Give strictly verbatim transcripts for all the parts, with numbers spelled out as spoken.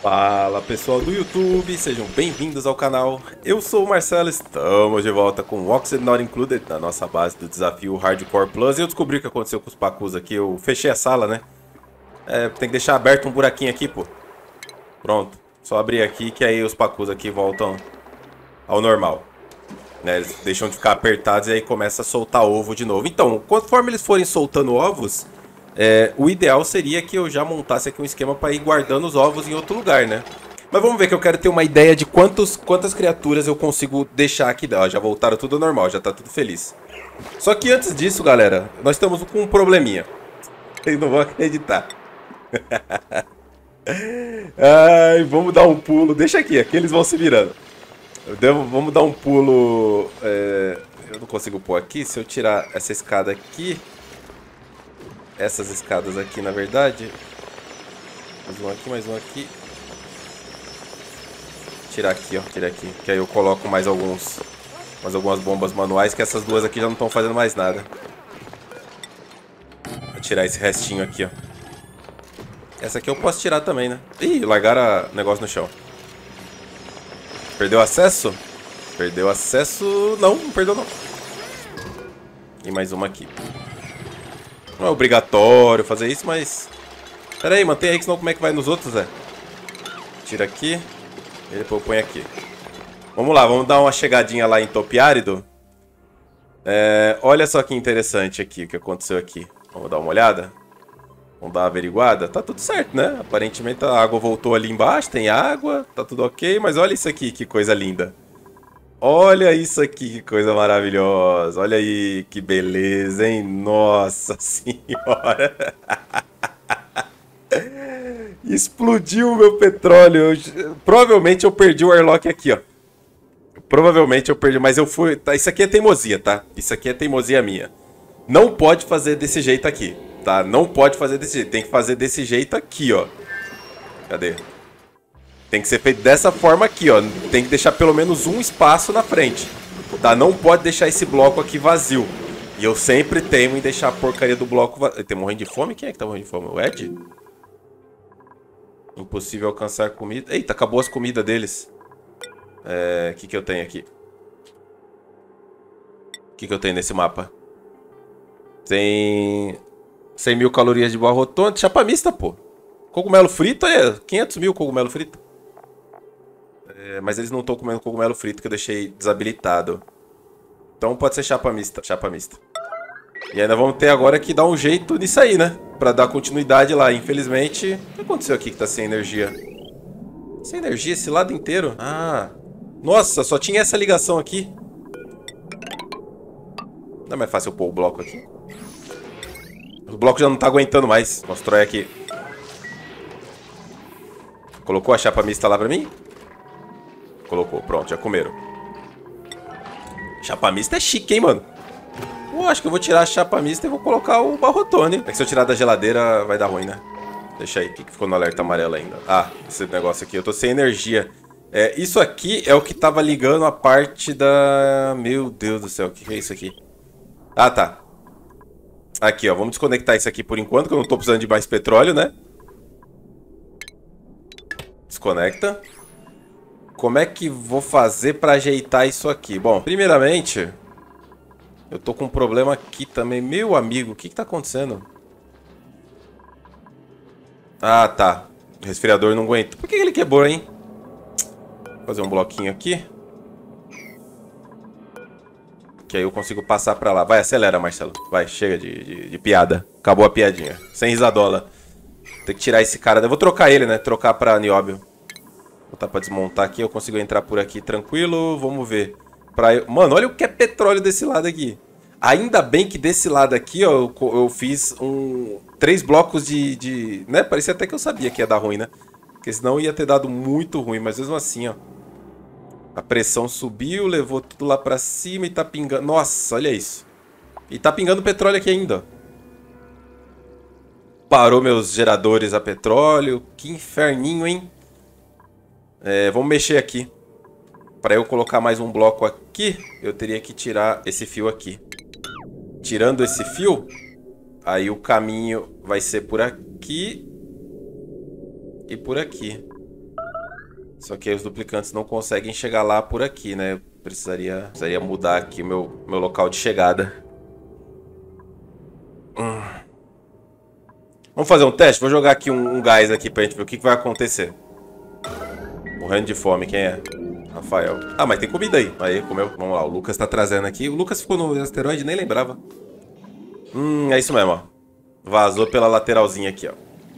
Fala pessoal do YouTube, sejam bem-vindos ao canal. Eu sou o Marcelo, estamos de volta com o Oxygen Not Included na nossa base do desafio Hardcore Plus. E eu descobri o que aconteceu com os pacus aqui, eu fechei a sala, né? É, tem que deixar aberto um buraquinho aqui, pô. Pronto, só abrir aqui que aí os pacus aqui voltam ao normal, né? Eles deixam de ficar apertados e aí começa a soltar ovo de novo. Então, conforme eles forem soltando ovos, É, o ideal seria que eu já montasse aqui um esquema para ir guardando os ovos em outro lugar, né? Mas vamos ver que eu quero ter uma ideia de quantos, quantas criaturas eu consigo deixar aqui. Ó, já voltaram tudo ao normal, já tá tudo feliz. Só que antes disso, galera, nós estamos com um probleminha. Vocês não vão acreditar. Ai, vamos dar um pulo. Deixa aqui, aqui eles vão se virando. Eu devo, vamos dar um pulo... É, eu não consigo pôr aqui. Se eu tirar essa escada aqui... Essas escadas aqui, na verdade. Mais um aqui, mais um aqui. Tirar aqui, ó. Tirar aqui. Que aí eu coloco mais alguns. Mais algumas bombas manuais. Que essas duas aqui já não estão fazendo mais nada. Vou tirar esse restinho aqui, ó. Essa aqui eu posso tirar também, né? Ih, largaram o negócio no chão. Perdeu acesso? Perdeu acesso. Não, não perdeu não. E mais uma aqui. Não é obrigatório fazer isso, mas... Pera aí, mantém aí, que senão como é que vai nos outros, Zé? Tira aqui. E depois põe aqui. Vamos lá, vamos dar uma chegadinha lá em Topiárido. É, olha só que interessante aqui, o que aconteceu aqui. Vamos dar uma olhada? Vamos dar uma averiguada? Tá tudo certo, né? Aparentemente a água voltou ali embaixo, tem água, tá tudo ok. Mas olha isso aqui, que coisa linda. Olha isso aqui, que coisa maravilhosa. Olha aí, que beleza, hein? Nossa senhora. Explodiu o meu petróleo. Eu, provavelmente eu perdi o airlock aqui, ó. Provavelmente eu perdi, mas eu fui... Tá, isso aqui é teimosia, tá? Isso aqui é teimosia minha. Não pode fazer desse jeito aqui, tá? Não pode fazer desse jeito. Tem que fazer desse jeito aqui, ó. Cadê? Tem que ser feito dessa forma aqui, ó. Tem que deixar pelo menos um espaço na frente, tá? Não pode deixar esse bloco aqui vazio. E eu sempre teimo em deixar a porcaria do bloco vazio. Ele tá morrendo de fome? Quem é que tá morrendo de fome? O Ed? Impossível alcançar comida. Eita, acabou as comidas deles. É... O que que eu tenho aqui? O que que eu tenho nesse mapa? Tem... cem mil calorias de barra rotônica. Chapa mista, pô. Cogumelo frito é quinhentos mil cogumelo frito. É, mas eles não estão comendo cogumelo frito, que eu deixei desabilitado. Então pode ser chapa mista. Chapa mista. E ainda vamos ter agora que dar um jeito nisso aí, né? Pra dar continuidade lá. Infelizmente... O que aconteceu aqui que tá sem energia? Sem energia esse lado inteiro? Ah... Nossa, só tinha essa ligação aqui. Não é mais fácil eu pôr o bloco aqui. O bloco já não tá aguentando mais. Constrói aqui. Colocou a chapa mista lá pra mim? Colocou, pronto, já comeram. Chapa mista é chique, hein, mano? Pô, acho que eu vou tirar a chapa mista e vou colocar o barrotone. É que se eu tirar da geladeira vai dar ruim, né? Deixa aí, o que ficou no alerta amarelo ainda? Ah, esse negócio aqui, eu tô sem energia. É, isso aqui é o que tava ligando a parte da... Meu Deus do céu, o que é isso aqui? Ah, tá. Aqui, ó, vamos desconectar isso aqui por enquanto, que eu não tô precisando de mais petróleo, né? Desconecta. Como é que vou fazer pra ajeitar isso aqui? Bom, primeiramente, eu tô com um problema aqui também. Meu amigo, o que que tá acontecendo? Ah, tá. O resfriador não aguenta. Por que ele quebrou, hein? Vou fazer um bloquinho aqui. Que aí eu consigo passar pra lá. Vai, acelera, Marcelo. Vai, chega de, de, de piada. Acabou a piadinha. Sem risadola. Tem que tirar esse cara. Eu vou trocar ele, né? Trocar pra nióbio. Botar pra desmontar aqui, eu consigo entrar por aqui tranquilo. Vamos ver. Pra eu... Mano, olha o que é petróleo desse lado aqui. Ainda bem que desse lado aqui, ó, eu, eu fiz um... Três blocos de, de... Né? Parecia até que eu sabia que ia dar ruim, né? Porque senão ia ter dado muito ruim. Mas mesmo assim, ó. A pressão subiu, levou tudo lá pra cima e tá pingando... Nossa, olha isso. E tá pingando petróleo aqui ainda, ó. Parou meus geradores a petróleo. Que inferninho, hein? É, vamos mexer aqui. Para eu colocar mais um bloco aqui, eu teria que tirar esse fio aqui. Tirando esse fio, aí o caminho vai ser por aqui e por aqui. Só que aí os duplicantes não conseguem chegar lá por aqui, né? Eu precisaria, precisaria mudar aqui o meu, meu local de chegada. Hum. Vamos fazer um teste? Vou jogar aqui um, um gás aqui pra gente ver o que, que vai acontecer. Morrendo de fome, quem é? Rafael. Ah, mas tem comida aí. Aí, comeu. Vamos lá, o Lucas tá trazendo aqui. O Lucas ficou no asteroide, nem lembrava. Hum, é isso mesmo, ó. Vazou pela lateralzinha aqui, ó.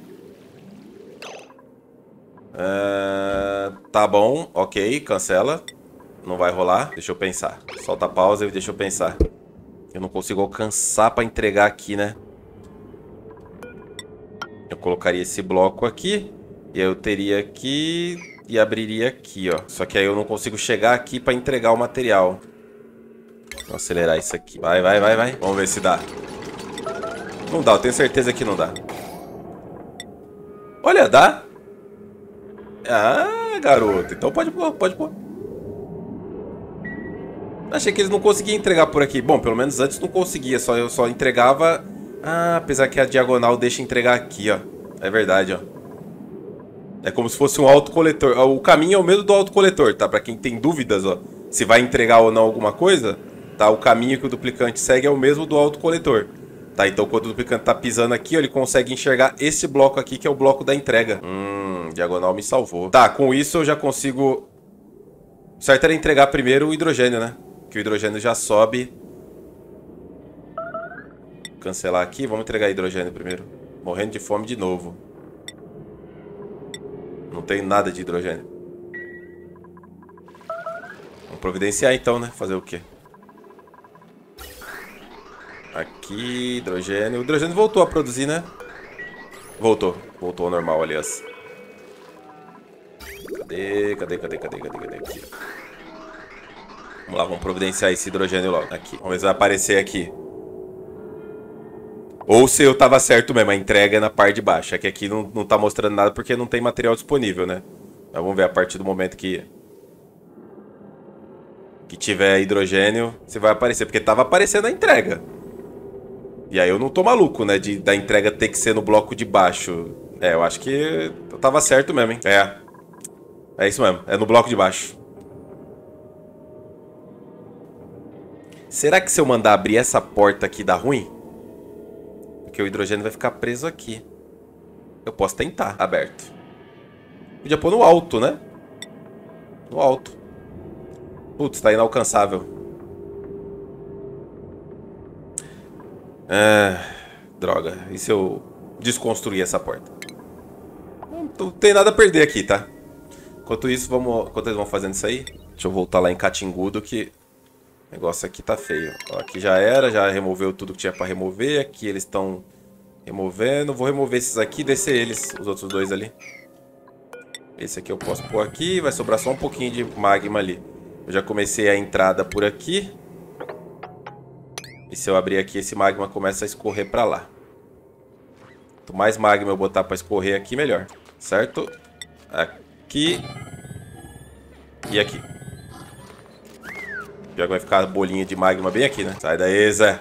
Uh, tá bom, ok, cancela. Não vai rolar, deixa eu pensar. Solta a pausa e deixa eu pensar. Eu não consigo alcançar pra entregar aqui, né? Eu colocaria esse bloco aqui. E aí eu teria aqui... E abriria aqui, ó. Só que aí eu não consigo chegar aqui pra entregar o material. Vou acelerar isso aqui. Vai, vai, vai, vai. Vamos ver se dá. Não dá, eu tenho certeza que não dá. Olha, dá. Ah, garoto. Então pode pôr, pode pôr. Achei que eles não conseguiam entregar por aqui. Bom, pelo menos antes não conseguia. Só, eu só entregava... Ah, apesar que a diagonal deixa entregar aqui, ó. É verdade, ó. É como se fosse um autocoletor. O caminho é o mesmo do autocoletor, tá? Pra quem tem dúvidas, ó, se vai entregar ou não alguma coisa, tá? O caminho que o duplicante segue é o mesmo do autocoletor, tá? Então quando o duplicante tá pisando aqui, ó, ele consegue enxergar esse bloco aqui, que é o bloco da entrega. Hum, diagonal me salvou. Tá, com isso eu já consigo... O certo era entregar primeiro o hidrogênio, né? Que o hidrogênio já sobe. Cancelar aqui, vamos entregar hidrogênio primeiro. Morrendo de fome de novo. Não tem nada de hidrogênio. Vamos providenciar então, né? Fazer o quê? Aqui, hidrogênio. O hidrogênio voltou a produzir, né? Voltou. Voltou ao normal, aliás. Cadê? Cadê? Cadê? Cadê? Cadê? Cadê? Aqui. Vamos lá, vamos providenciar esse hidrogênio logo. Aqui. Vamos ver se vai aparecer aqui. Ou se eu tava certo mesmo, a entrega é na parte de baixo. É que aqui não, não tá mostrando nada porque não tem material disponível, né? Mas vamos ver a partir do momento que... Que tiver hidrogênio, você vai aparecer. Porque tava aparecendo a entrega. E aí eu não tô maluco, né? De, da entrega ter que ser no bloco de baixo. É, eu acho que eu tava certo mesmo, hein? É. É isso mesmo, é no bloco de baixo. Será que se eu mandar abrir essa porta aqui dá ruim? Porque o hidrogênio vai ficar preso aqui. Eu posso tentar. Aberto. Podia pôr no alto, né? No alto. Putz, tá inalcançável. Ah, droga. E se eu desconstruir essa porta? Não tem nada a perder aqui, tá? Enquanto isso, vamos... Enquanto eles vão fazendo isso aí, deixa eu voltar lá em Catingudo que... O negócio aqui tá feio. Ó, aqui já era, já removeu tudo que tinha pra remover. Aqui eles estão removendo. Vou remover esses aqui e descer eles, os outros dois ali. Esse aqui eu posso pôr aqui. Vai sobrar só um pouquinho de magma ali. Eu já comecei a entrada por aqui. E se eu abrir aqui, esse magma começa a escorrer pra lá. Quanto mais magma eu botar pra escorrer aqui, melhor. Certo? Aqui. E aqui. Já vai ficar a bolinha de magma bem aqui, né? Sai daí, Zé.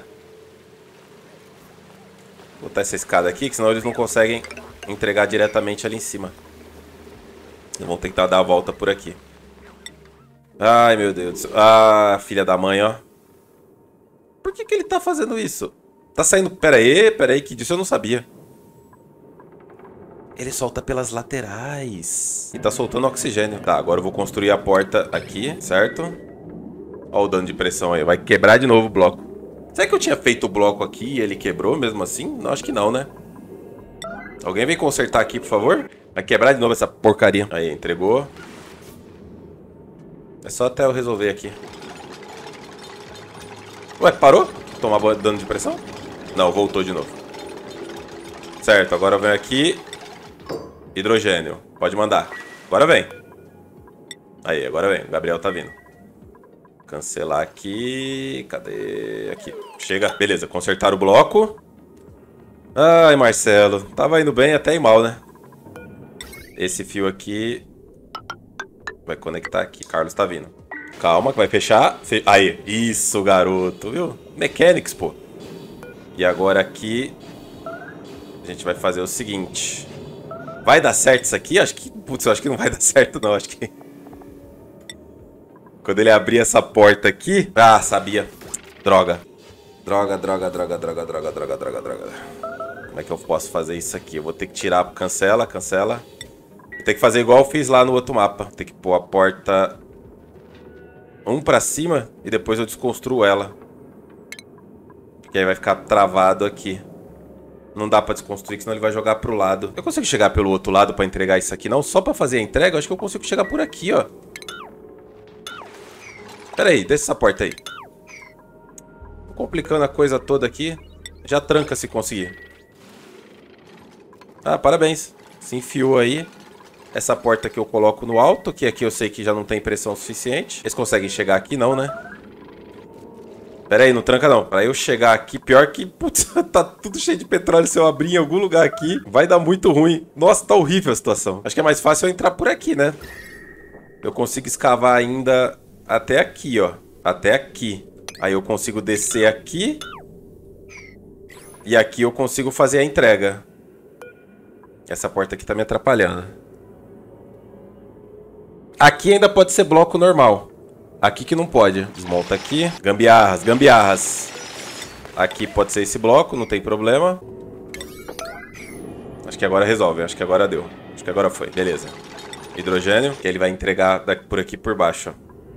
Vou botar essa escada aqui, que senão eles não conseguem entregar diretamente ali em cima. Eles vão tentar dar a volta por aqui. Ai, meu Deus do céu. Ah, filha da mãe, ó. Por que que ele tá fazendo isso? Tá saindo... Pera aí, pera aí, que disso eu não sabia. Ele solta pelas laterais. E tá soltando oxigênio. Tá, agora eu vou construir a porta aqui, certo? Olha o dano de pressão aí. Vai quebrar de novo o bloco. Será que eu tinha feito o bloco aqui e ele quebrou mesmo assim? Não, acho que não, né? Alguém vem consertar aqui, por favor? Vai quebrar de novo essa porcaria. Aí, entregou. É só até eu resolver aqui. Ué, parou? Tomar dano de pressão? Não, voltou de novo. Certo, agora vem aqui. Hidrogênio. Pode mandar. Agora vem. Aí, agora vem. O Gabriel tá vindo. Cancelar aqui. Cadê? Aqui. Chega. Beleza. Consertar o bloco. Ai, Marcelo. Tava indo bem até ir mal, né? Esse fio aqui vai conectar aqui. Carlos tá vindo. Calma que vai fechar. Fe... Aí. Isso, garoto. Viu? Mechanics, pô. E agora aqui a gente vai fazer o seguinte. Vai dar certo isso aqui? Acho que... Putz, eu acho que não vai dar certo, não. Acho que... Quando ele abrir essa porta aqui... Ah, sabia. Droga. Droga, droga, droga, droga, droga, droga, droga, droga. Como é que eu posso fazer isso aqui? Eu vou ter que tirar... Cancela, cancela. Vou ter que fazer igual eu fiz lá no outro mapa. Vou ter que pôr a porta... Um pra cima e depois eu desconstruo ela. Porque aí vai ficar travado aqui. Não dá pra desconstruir, senão ele vai jogar pro lado. Eu consigo chegar pelo outro lado pra entregar isso aqui, não? Só pra fazer a entrega, eu acho que eu consigo chegar por aqui, ó. Pera aí, deixa essa porta aí. Tô complicando a coisa toda aqui. Já tranca se conseguir. Ah, parabéns. Se enfiou aí. Essa porta que eu coloco no alto, que aqui eu sei que já não tem pressão suficiente. Eles conseguem chegar aqui não, né? Pera aí, não tranca não. Pra eu chegar aqui, pior que... Putz, tá tudo cheio de petróleo. Se eu abrir em algum lugar aqui, vai dar muito ruim. Nossa, tá horrível a situação. Acho que é mais fácil eu entrar por aqui, né? Eu consigo escavar ainda até aqui, ó. Até aqui. Aí eu consigo descer aqui. E aqui eu consigo fazer a entrega. Essa porta aqui tá me atrapalhando. Aqui ainda pode ser bloco normal. Aqui que não pode. Desmonta aqui. Gambiarras, gambiarras. Aqui pode ser esse bloco, não tem problema. Acho que agora resolve. Acho que agora deu. Acho que agora foi. Beleza. Hidrogênio, que ele vai entregar por aqui por baixo.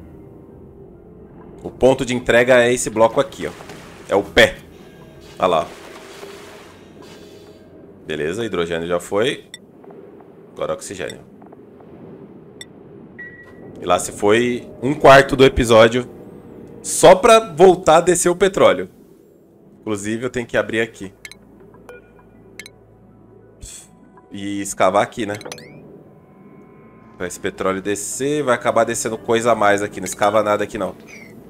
O ponto de entrega é esse bloco aqui, ó. É o pé. Olha lá. Beleza, hidrogênio já foi. Agora oxigênio. E lá se foi um quarto do episódio só pra voltar a descer o petróleo. Inclusive eu tenho que abrir aqui. E escavar aqui, né? Pra esse petróleo descer, vai acabar descendo coisa a mais aqui. Não escava nada aqui não.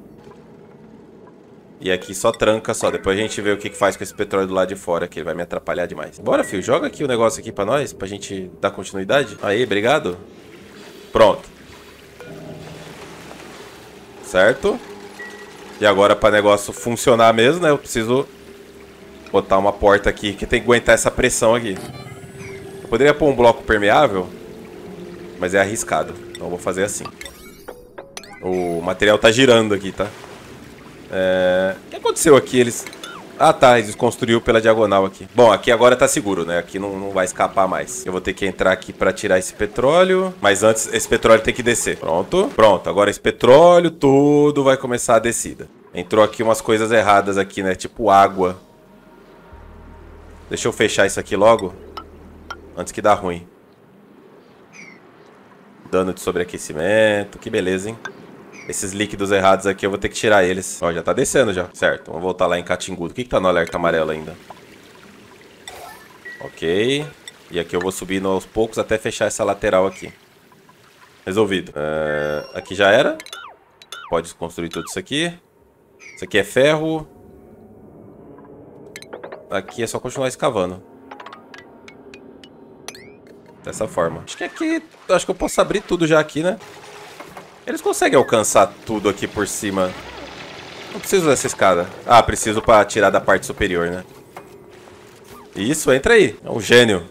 E aqui só tranca só. Depois a gente vê o que faz com esse petróleo do lado de fora, que ele vai me atrapalhar demais. Bora, filho. Joga aqui o negócio aqui pra nós, pra gente dar continuidade. Aí, obrigado. Pronto. Certo? E agora para o negócio funcionar mesmo, né? Eu preciso botar uma porta aqui que tem que aguentar essa pressão aqui. Eu poderia pôr um bloco permeável, mas é arriscado. Então eu vou fazer assim. O material tá girando aqui, tá? É... O que aconteceu aqui? Eles... Ah, tá. Eles construiu pela diagonal aqui. Bom, aqui agora tá seguro, né? Aqui não, não vai escapar mais. Eu vou ter que entrar aqui pra tirar esse petróleo. Mas antes, esse petróleo tem que descer. Pronto. Pronto. Agora esse petróleo, tudo vai começar a descida. Entrou aqui umas coisas erradas aqui, né? Tipo água. Deixa eu fechar isso aqui logo. Antes que dá ruim. Dano de sobreaquecimento. Que beleza, hein? Esses líquidos errados aqui eu vou ter que tirar eles. Ó, já tá descendo já. Certo, vamos voltar lá em Catingudo. O que que tá no alerta amarelo ainda? Ok. E aqui eu vou subindo aos poucos até fechar essa lateral aqui. Resolvido. É... Aqui já era. Pode construir tudo isso aqui. Isso aqui é ferro. Aqui é só continuar escavando. Dessa forma. Acho que aqui... Acho que eu posso abrir tudo já aqui, né? Eles conseguem alcançar tudo aqui por cima. Não preciso dessa escada. Ah, preciso pra tirar da parte superior, né? Isso, entra aí. É um gênio.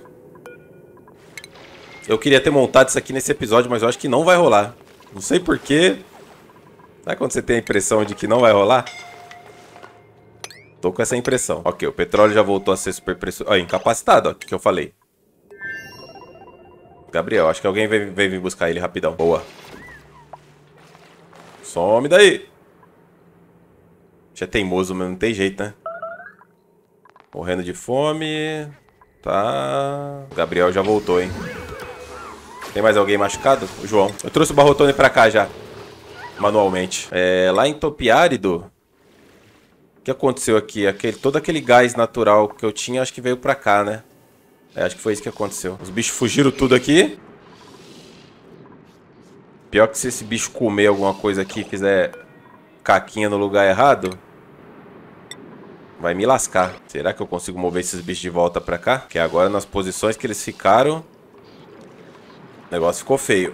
Eu queria ter montado isso aqui nesse episódio, mas eu acho que não vai rolar. Não sei porquê. Sabe quando você tem a impressão de que não vai rolar? Tô com essa impressão. Ok, o petróleo já voltou a ser super pressionado. Ó, incapacitado, ó. O que eu falei? Gabriel, acho que alguém veio, veio vir buscar ele rapidão. Boa. Some daí. Já é teimoso, mas não tem jeito, né? Morrendo de fome. Tá. O Gabriel já voltou, hein? Tem mais alguém machucado? O João. Eu trouxe o Barrotone pra cá já. Manualmente. É, lá em Topiárido. O que aconteceu aqui? Aquele, todo aquele gás natural que eu tinha, acho que veio pra cá, né? É, acho que foi isso que aconteceu. Os bichos fugiram tudo aqui. Pior que se esse bicho comer alguma coisa aqui e fizer caquinha no lugar errado, vai me lascar. Será que eu consigo mover esses bichos de volta pra cá? Porque agora nas posições que eles ficaram, o negócio ficou feio.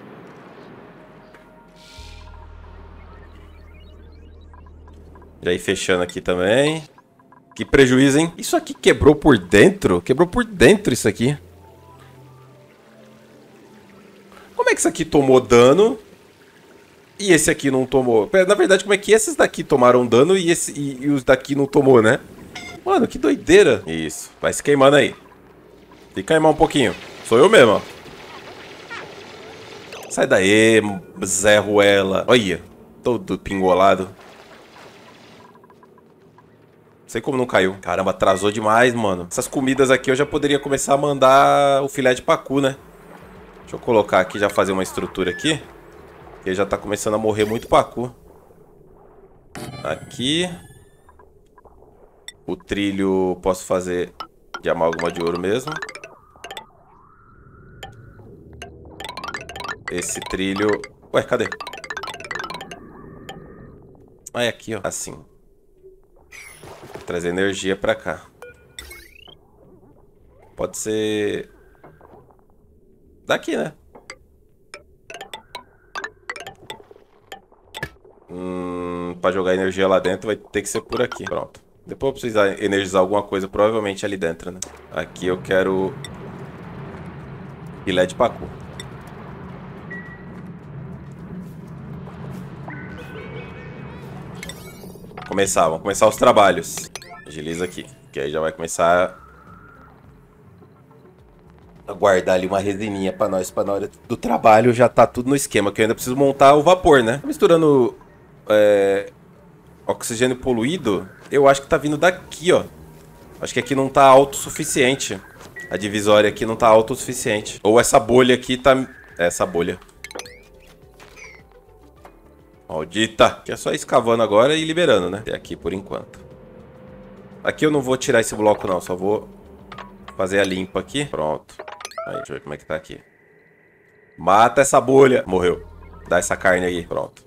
Já ir fechando aqui também. Que prejuízo, hein? Isso aqui quebrou por dentro? Quebrou por dentro isso aqui. Como é que isso aqui tomou dano e esse aqui não tomou? Na verdade, como é que esses daqui tomaram dano e, esse, e, e os daqui não tomou, né? Mano, que doideira. Isso, vai se queimando aí. Tem que queimar um pouquinho. Sou eu mesmo, ó. Sai daí, Zé Ruela. Olha, todo pingolado. Não sei como não caiu. Caramba, atrasou demais, mano. Essas comidas aqui eu já poderia começar a mandar o filé de pacu, né? Deixa eu colocar aqui, já fazer uma estrutura aqui. Porque já tá começando a morrer muito pacu. Aqui. O trilho posso fazer de amálgama de ouro mesmo. Esse trilho... Ué, cadê? Ah, é aqui, ó. Assim. Vou trazer energia pra cá. Pode ser... daqui, né? Hum, pra jogar energia lá dentro vai ter que ser por aqui. Pronto. Depois eu precisar energizar alguma coisa, provavelmente ali dentro, né? Aqui eu quero... filé de pacu. Começar, vamos começar os trabalhos. Agiliza aqui, que aí já vai começar a guardar ali uma resininha pra nós, pra na hora do trabalho já tá tudo no esquema, que eu ainda preciso montar o vapor, né? Misturando é, oxigênio poluído, eu acho que tá vindo daqui, ó. Acho que aqui não tá alto o suficiente. A divisória aqui não tá alto o suficiente. Ou essa bolha aqui tá... essa bolha. Maldita. Aqui é só ir escavando agora e liberando, né? Até aqui por enquanto. Aqui eu não vou tirar esse bloco não, só vou fazer a limpa aqui. Pronto. Aí, deixa eu ver como é que tá aqui. Mata essa bolha. Morreu. Dá essa carne aí. Pronto.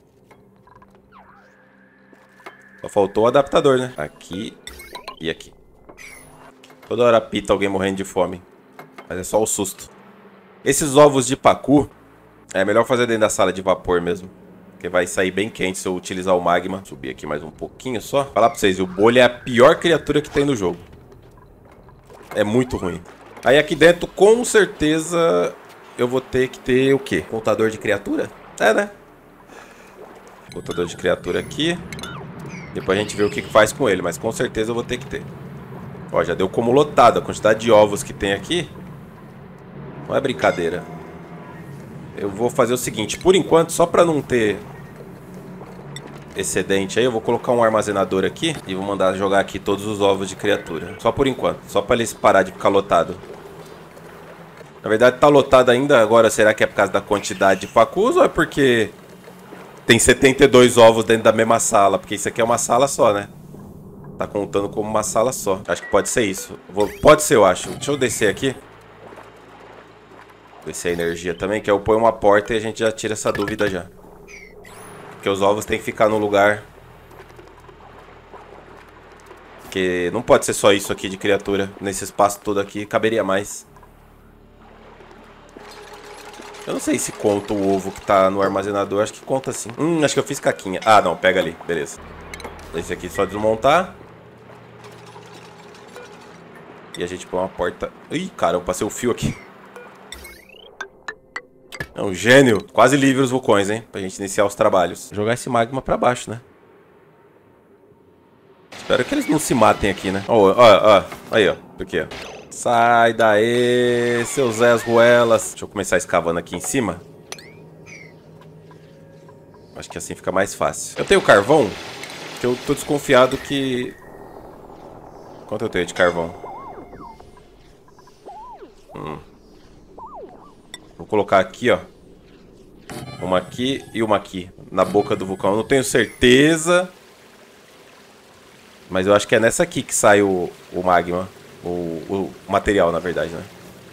Só faltou o adaptador, né? Aqui e aqui. Toda hora pita alguém morrendo de fome. Mas é só o susto. Esses ovos de pacu é melhor fazer dentro da sala de vapor mesmo. Porque vai sair bem quente se eu utilizar o magma. Subir aqui mais um pouquinho só. Falar pra vocês, o bolha é a pior criatura que tem no jogo. É muito ruim. Aí aqui dentro, com certeza, eu vou ter que ter o quê? Contador de criatura? É, né? Contador de criatura aqui. Depois a gente vê o que faz com ele, mas com certeza eu vou ter que ter. Ó, já deu como lotado a quantidade de ovos que tem aqui. Não é brincadeira. Eu vou fazer o seguinte, por enquanto, só pra não ter excedente aí, eu vou colocar um armazenador aqui e vou mandar jogar aqui todos os ovos de criatura. Só por enquanto, só pra eles parar de ficar lotado. Na verdade tá lotado ainda, agora será que é por causa da quantidade de pacus ou é porque tem setenta e dois ovos dentro da mesma sala? Porque isso aqui é uma sala só, né? Tá contando como uma sala só. Acho que pode ser isso. Vou... Pode ser, eu acho. Deixa eu descer aqui. Descer a energia também, que eu ponho uma porta e a gente já tira essa dúvida já. Porque os ovos tem que ficar no lugar. Porque não pode ser só isso aqui de criatura. Nesse espaço todo aqui, caberia mais. Eu não sei se conta o ovo que tá no armazenador. Acho que conta sim. Hum, acho que eu fiz caquinha. Ah, não, pega ali, beleza. Esse aqui é só desmontar. E a gente põe uma porta... Ih, cara, eu passei o fio aqui. É um gênio. Quase livre os vulcões, hein? Pra gente iniciar os trabalhos. Jogar esse magma pra baixo, né? Espero que eles não se matem aqui, né? Ó, ó, ó. Aí, ó. Aqui, ó. Sai daí, seus Zé Ruelas. Deixa eu começar escavando aqui em cima. Acho que assim fica mais fácil. Eu tenho carvão, que eu tô desconfiado que... Quanto eu tenho de carvão? Hum. Vou colocar aqui, ó. Uma aqui e uma aqui. Na boca do vulcão. Eu não tenho certeza. Mas eu acho que é nessa aqui que sai o, o magma. O, o material, na verdade, né?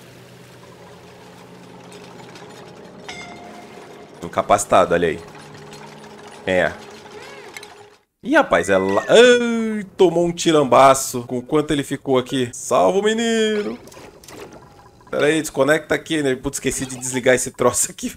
Incapacitado, olha aí. É. Ih, rapaz, ela... Ai, tomou um tirambaço. Com quanto ele ficou aqui? Salva o menino. Pera aí, desconecta aqui, né? Putz, esqueci de desligar esse troço aqui.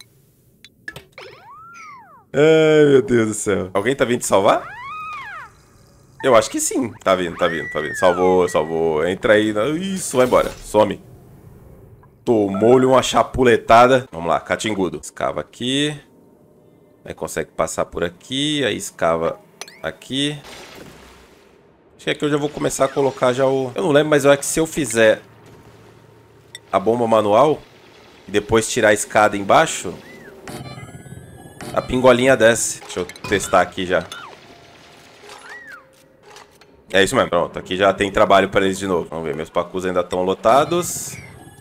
Ai, meu Deus do céu. Alguém tá vindo te salvar? Eu acho que sim. Tá vindo, tá vindo, tá vindo. Salvou, salvou. Entra aí. Isso, vai embora. Some. Tomou-lhe uma chapuletada. Vamos lá, catingudo. Escava aqui. Aí consegue passar por aqui. Aí escava aqui. Acho que aqui eu já vou começar a colocar já o... Eu não lembro, mas eu acho que se eu fizer a bomba manual e depois tirar a escada embaixo, a pingolinha desce. Deixa eu testar aqui já. É isso mesmo. Pronto, aqui já tem trabalho para eles de novo. Vamos ver, meus pacus ainda estão lotados.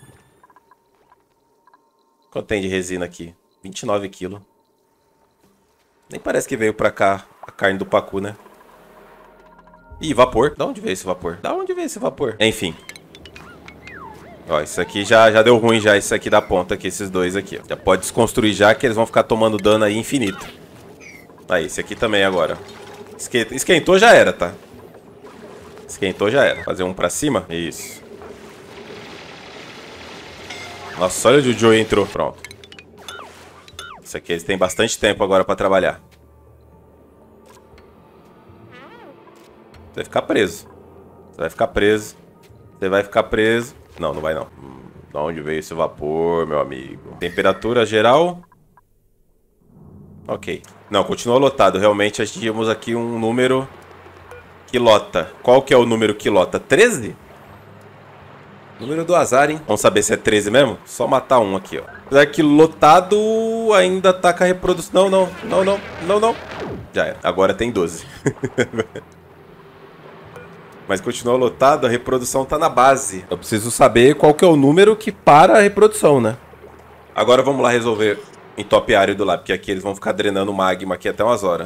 Quanto tem de resina aqui? vinte e nove quilos. Nem parece que veio pra cá a carne do pacu, né? Ih, vapor. Da onde veio esse vapor? Da onde veio esse vapor? Enfim. Ó, isso aqui já, já deu ruim já, isso aqui da ponta aqui, esses dois aqui. Ó. Já pode desconstruir já, que eles vão ficar tomando dano aí infinito. Aí, esse aqui também agora. Esquentou, já era, tá? Esquentou, já era. Fazer um pra cima. Isso. Nossa, olha onde o Joey entrou. Pronto. Isso aqui eles têm bastante tempo agora pra trabalhar. Você vai ficar preso. Você vai ficar preso. Você vai ficar preso. Não, não vai não. Hum, de onde veio esse vapor, meu amigo? Temperatura geral. Ok. Não, continua lotado. Realmente a gente tínhamos aqui um número que lota. Qual que é o número que lota? treze? Número do azar, hein? Vamos saber se é treze mesmo? Só matar um aqui, ó. Apesar que lotado ainda tá com a reprodução. Não, não, não, não, não, não. Já era. Agora tem doze. Mas continua lotado, a reprodução tá na base. Eu preciso saber qual que é o número que para a reprodução, né? Agora vamos lá resolver em top árido lá, porque aqui eles vão ficar drenando magma aqui até umas horas.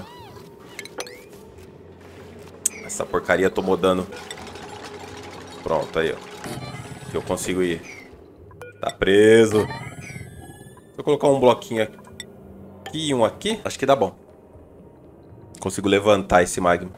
Essa porcaria tomou dano. Pronto, aí, ó. Que eu consigo ir. Tá preso. Se eu colocar um bloquinho aqui e um aqui, acho que dá bom. Consigo levantar esse magma.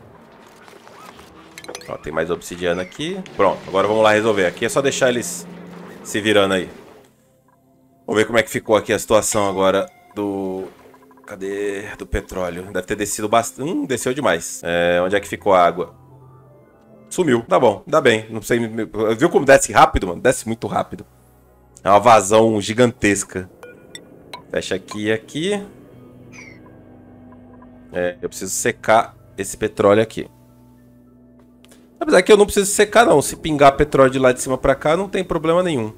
Ó, tem mais obsidiana aqui. Pronto, agora vamos lá resolver. Aqui é só deixar eles se virando aí. Vamos ver como é que ficou aqui a situação agora do... Cadê? Do petróleo. Deve ter descido bastante. Hum, desceu demais. É, onde é que ficou a água? Sumiu. Tá bom, dá bem. Não sei. Viu como desce rápido, mano? Desce muito rápido. É uma vazão gigantesca. Fecha aqui e aqui. É, eu preciso secar esse petróleo aqui. Apesar que eu não preciso secar, não. Se pingar petróleo de lá de cima pra cá, não tem problema nenhum.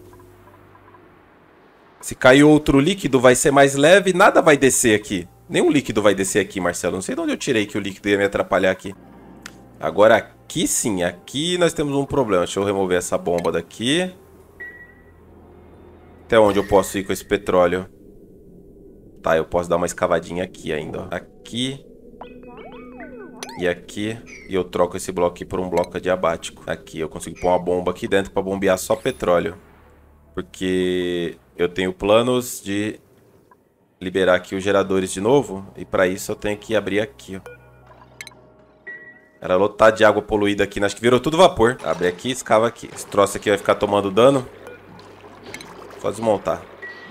Se cair outro líquido, vai ser mais leve. Nada vai descer aqui. Nenhum líquido vai descer aqui, Marcelo. Não sei de onde eu tirei que o líquido ia me atrapalhar aqui. Agora aqui sim. Aqui nós temos um problema. Deixa eu remover essa bomba daqui. Até onde eu posso ir com esse petróleo? Tá, eu posso dar uma escavadinha aqui ainda, ó. Aqui. E aqui. E eu troco esse bloco aqui por um bloco adiabático. Aqui, eu consigo pôr uma bomba aqui dentro pra bombear só petróleo. Porque eu tenho planos de liberar aqui os geradores de novo. E pra isso eu tenho que abrir aqui, ó. Era lotado de água poluída aqui, né? Acho que virou tudo vapor. Abre aqui, escava aqui. Esse troço aqui vai ficar tomando dano. Só desmontar.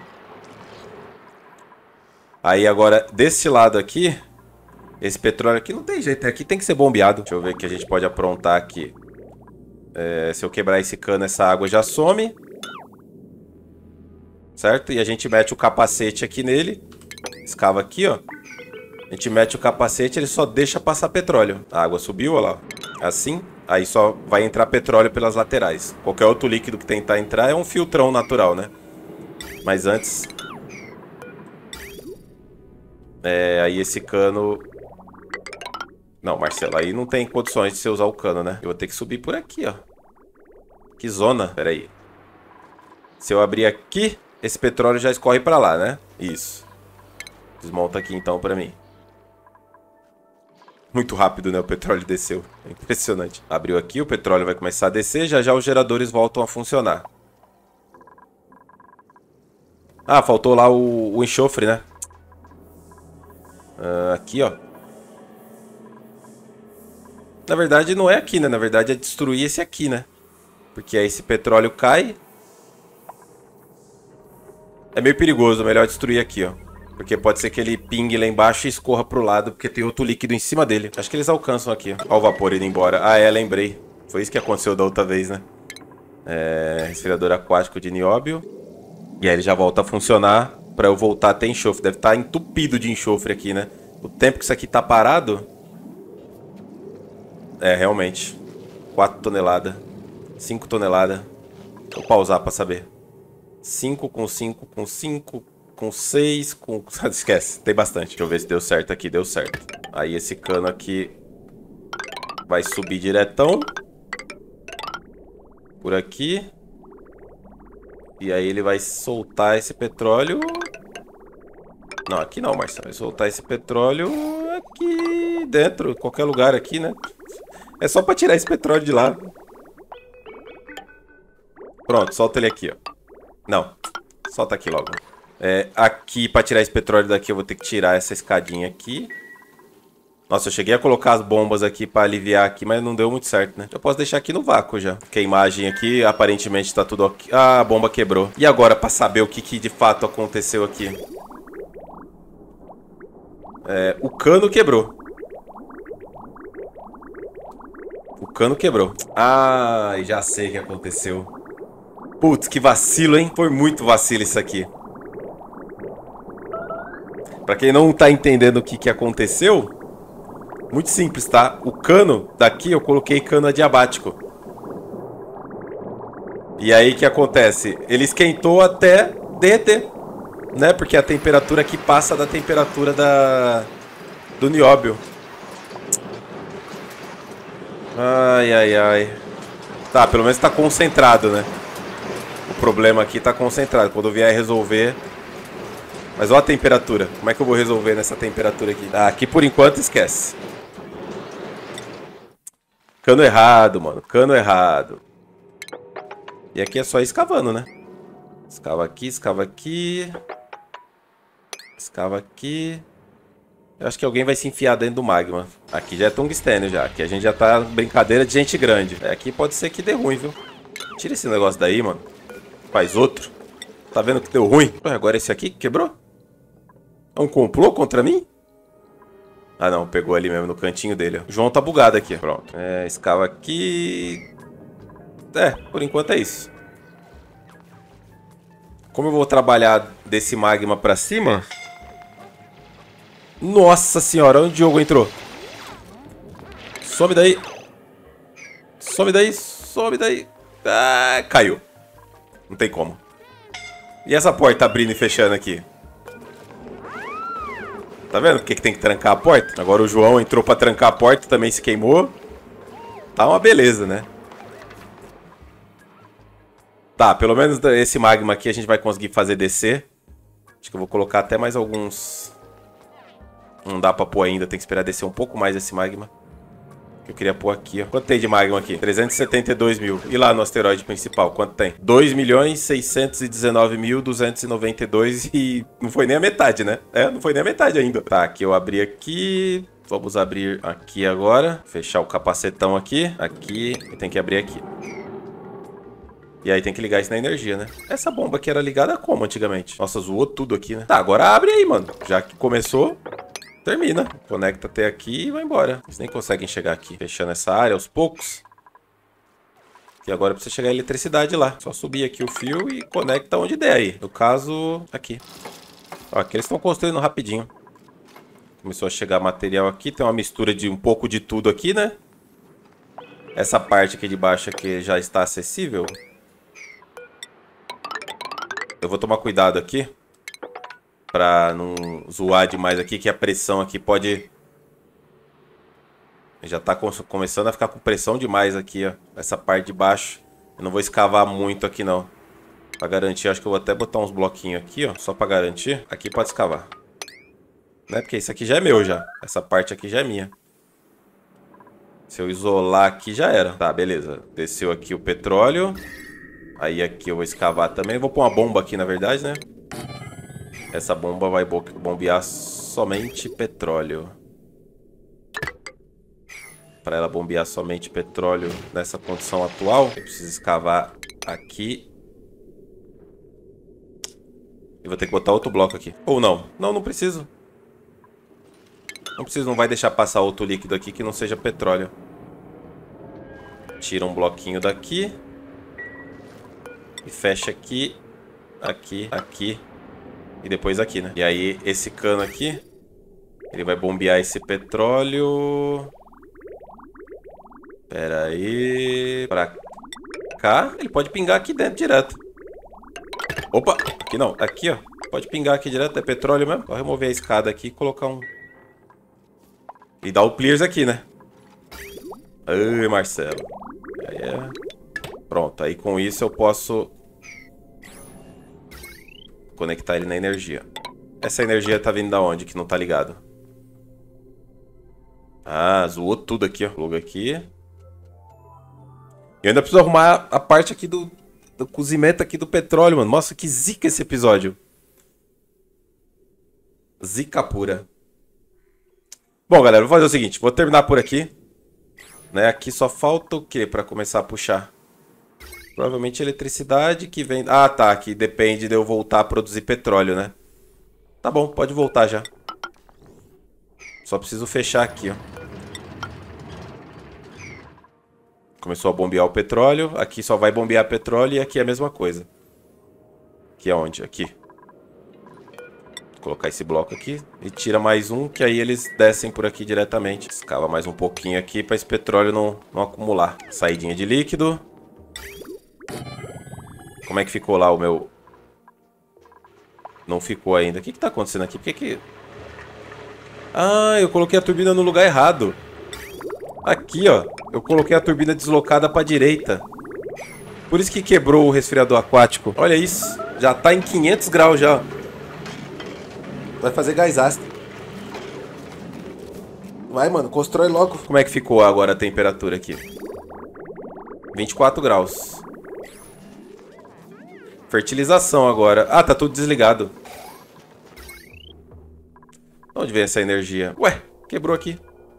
Aí agora, desse lado aqui, esse petróleo aqui não tem jeito. Aqui tem que ser bombeado. Deixa eu ver o que a gente pode aprontar aqui. É, se eu quebrar esse cano, essa água já some. Certo? E a gente mete o capacete aqui nele. Escava aqui, ó. A gente mete o capacete, ele só deixa passar petróleo. A água subiu, olha lá. Assim. Aí só vai entrar petróleo pelas laterais. Qualquer outro líquido que tentar entrar é um filtrão natural, né? Mas antes... É, aí esse cano... Não, Marcelo, aí não tem condições de você usar o cano, né? Eu vou ter que subir por aqui, ó. Que zona. Pera aí. Se eu abrir aqui, esse petróleo já escorre pra lá, né? Isso. Desmonta aqui então pra mim. Muito rápido, né? O petróleo desceu. É impressionante. Abriu aqui, o petróleo vai começar a descer. Já já os geradores voltam a funcionar. Ah, faltou lá o, o enxofre, né? Uh, aqui, ó. Na verdade não é aqui, né? Na verdade é destruir esse aqui, né? Porque aí esse petróleo cai. É meio perigoso, melhor destruir aqui, ó. Porque pode ser que ele pingue lá embaixo e escorra pro lado, porque tem outro líquido em cima dele. Acho que eles alcançam aqui, ó. Ó o vapor indo embora. Ah, é, lembrei. Foi isso que aconteceu da outra vez, né? É... Resfriador aquático de nióbio. E aí ele já volta a funcionar pra eu voltar a ter enxofre. Deve estar entupido de enxofre aqui, né? O tempo que isso aqui tá parado... É, realmente. quatro toneladas. cinco toneladas. Vou pausar pra saber. cinco com cinco com cinco com seis com... Esquece, tem bastante. Deixa eu ver se deu certo aqui. Deu certo. Aí esse cano aqui vai subir diretão. Por aqui. E aí ele vai soltar esse petróleo... Não, aqui não, Marcelo. Vai soltar esse petróleo aqui dentro. Qualquer lugar aqui, né? É só pra tirar esse petróleo de lá. Pronto, solta ele aqui, ó. Não, solta aqui logo. É, aqui, pra tirar esse petróleo daqui, eu vou ter que tirar essa escadinha aqui. Nossa, eu cheguei a colocar as bombas aqui pra aliviar aqui, mas não deu muito certo, né? Eu posso deixar aqui no vácuo já. Porque a imagem aqui, aparentemente, tá tudo ok. Ah, a bomba quebrou. E agora, pra saber o que, que de fato aconteceu aqui? É, o cano quebrou. O cano quebrou. Ah, já sei o que aconteceu. Putz, que vacilo, hein? Foi muito vacilo isso aqui. Pra quem não tá entendendo o que, que aconteceu, muito simples, tá? O cano daqui eu coloquei cano adiabático. E aí o que acontece? Ele esquentou até derreter, né? Porque a temperatura aqui passa da temperatura da... do nióbio. Ai, ai, ai. Tá, pelo menos tá concentrado, né? O problema aqui tá concentrado. Quando eu vier resolver... Mas olha a temperatura. Como é que eu vou resolver nessa temperatura aqui? Ah, aqui por enquanto esquece. Cano errado, mano. Cano errado. E aqui é só ir escavando, né? Escava aqui, escava aqui. Escava aqui. Eu acho que alguém vai se enfiar dentro do magma. Aqui já é tungstênio já. Aqui a gente já tá brincadeira de gente grande. É, aqui pode ser que dê ruim, viu? Tira esse negócio daí, mano. Faz outro. Tá vendo que deu ruim? Ué, agora esse aqui quebrou? É um complô contra mim? Ah, não. Pegou ali mesmo, no cantinho dele. Ó. O João tá bugado aqui. Pronto. É, escava aqui. É, por enquanto é isso. Como eu vou trabalhar desse magma pra cima... Nossa senhora, onde o Diogo entrou? Some daí. Some daí, some daí. Ah, caiu. Não tem como. E essa porta abrindo e fechando aqui? Tá vendo porque que tem que trancar a porta? Agora o João entrou pra trancar a porta, também se queimou. Tá uma beleza, né? Tá, pelo menos esse magma aqui a gente vai conseguir fazer descer. Acho que eu vou colocar até mais alguns... Não dá pra pôr ainda, tem que esperar descer um pouco mais esse magma. Que eu queria pôr aqui, ó. Quanto tem de magma aqui? trezentos e setenta e dois mil. E lá no asteroide principal, quanto tem? dois milhões seiscentos e dezenove mil duzentos e noventa e dois e não foi nem a metade, né? É, não foi nem a metade ainda. Tá, aqui eu abri aqui. Vamos abrir aqui agora. Fechar o capacetão aqui. Aqui. E tem que abrir aqui. E aí tem que ligar isso na energia, né? Essa bomba aqui era ligada como antigamente? Nossa, zoou tudo aqui, né? Tá, agora abre aí, mano. Já que começou... Termina. Conecta até aqui e vai embora. Vocês nem conseguem chegar aqui. Fechando essa área aos poucos. E agora precisa chegar a eletricidade lá. Só subir aqui o fio e conecta onde der aí. No caso, aqui. Ó, aqui eles estão construindo rapidinho. Começou a chegar material aqui. Tem uma mistura de um pouco de tudo aqui, né? Essa parte aqui de baixo aqui já está acessível. Eu vou tomar cuidado aqui. Pra não zoar demais aqui, que a pressão aqui pode... Já tá começando a ficar com pressão demais aqui, ó. Essa parte de baixo. Eu não vou escavar muito aqui, não. Pra garantir, acho que eu vou até botar uns bloquinhos aqui, ó. Só pra garantir. Aqui pode escavar. Né? Porque isso aqui já é meu, já. Essa parte aqui já é minha. Se eu isolar aqui, já era. Tá, beleza. Desceu aqui o petróleo. Aí aqui eu vou escavar também. Vou pôr uma bomba aqui, na verdade, né? Essa bomba vai bombear somente petróleo. Para ela bombear somente petróleo nessa condição atual, eu preciso escavar aqui. E vou ter que botar outro bloco aqui. Ou não. Não, não preciso. Não preciso, não vai deixar passar outro líquido aqui que não seja petróleo. Tira um bloquinho daqui. E fecha aqui. aqui, aqui e depois aqui, né? E aí esse cano aqui, ele vai bombear esse petróleo. Pera aí, pra cá, ele pode pingar aqui dentro direto. Opa, aqui não, aqui ó, pode pingar aqui direto, é petróleo mesmo. Só remover a escada aqui e colocar um... E dar o clears aqui, né? Ai, Marcelo. Aí é... Pronto, aí com isso eu posso conectar ele na energia. Essa energia tá vindo da onde que não tá ligado? Ah, zoou tudo aqui, ó. Pluga aqui. Eu ainda preciso arrumar a parte aqui do, do cozimento aqui do petróleo, mano. Nossa, que zica esse episódio. Zica pura. Bom, galera, vou fazer o seguinte. Vou terminar por aqui. Né? Aqui só falta o quê pra começar a puxar? Provavelmente eletricidade que vem... Ah, tá. Que depende de eu voltar a produzir petróleo, né? Tá bom, pode voltar já. Só preciso fechar aqui, ó. Começou a bombear o petróleo. Aqui só vai bombear petróleo e aqui é a mesma coisa. Aqui é onde? Aqui. Vou colocar esse bloco aqui e tira mais um, que aí eles descem por aqui diretamente. Escava mais um pouquinho aqui para esse petróleo não, não acumular. Saidinha de líquido. Como é que ficou lá o meu... Não ficou ainda. O que que tá acontecendo aqui? Por que que... Ah, eu coloquei a turbina no lugar errado. Aqui, ó. Eu coloquei a turbina deslocada pra direita. Por isso que quebrou o resfriador aquático. Olha isso. Já tá em quinhentos graus já. Vai fazer gás ácido. Vai, mano. Constrói logo. Como é que ficou agora a temperatura aqui? vinte e quatro graus. Fertilização agora. Ah, tá tudo desligado. Onde vem essa energia? Ué, quebrou aqui.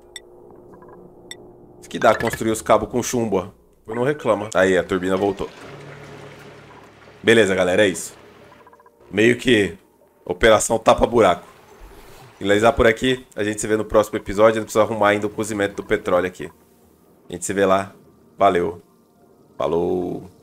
Isso que dá construir os cabos com chumbo, ó. Eu não reclama. Aí, a turbina voltou. Beleza, galera, é isso. Meio que operação tapa-buraco. Finalizar por aqui. A gente se vê no próximo episódio. A gente precisa arrumar ainda o cozimento do petróleo aqui. A gente se vê lá. Valeu. Falou.